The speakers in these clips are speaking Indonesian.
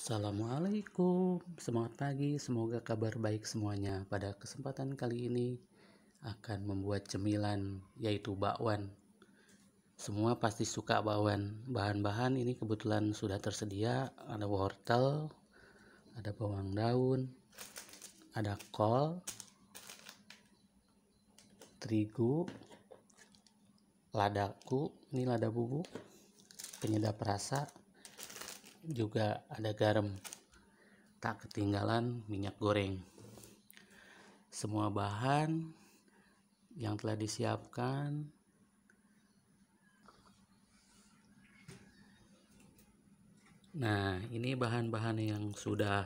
Assalamualaikum, semangat pagi, semoga kabar baik semuanya. Pada kesempatan kali ini akan membuat cemilan yaitu bakwan. Semua pasti suka bakwan. Bahan-bahan ini kebetulan sudah tersedia, ada wortel, ada bawang daun, ada kol, terigu, ladaku, ini lada bubuk, penyedap rasa, juga ada garam. Tak ketinggalan minyak goreng. Semua bahan yang telah disiapkan ini bahan-bahan yang sudah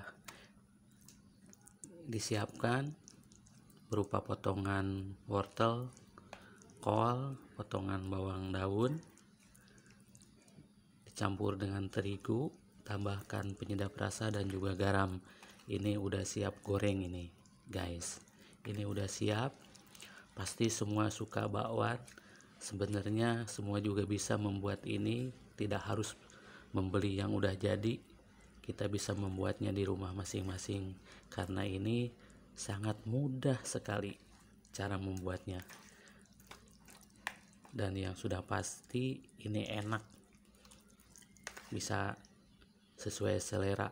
disiapkan berupa potongan wortel, kol, potongan bawang daun, dicampur dengan terigu, tambahkan penyedap rasa dan juga garam. Ini udah siap goreng ini guys, ini udah siap. Pasti semua suka bakwan. Sebenarnya semua juga bisa membuat ini, tidak harus membeli yang udah jadi. Kita bisa membuatnya di rumah masing-masing karena ini sangat mudah sekali cara membuatnya. Dan yang sudah pasti ini enak, bisa sesuai selera.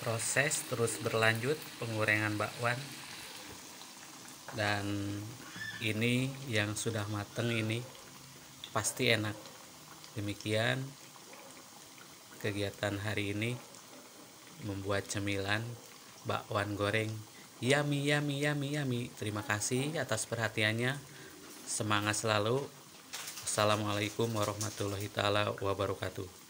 proses terus berlanjut penggorengan bakwan, dan ini yang sudah mateng ini pasti enak. Demikian kegiatan hari ini, membuat cemilan bakwan goreng. Yummy, yummy, yummy, yummy. Terima kasih atas perhatiannya. Semangat selalu. Assalamualaikum warahmatullahi taala wabarakatuh.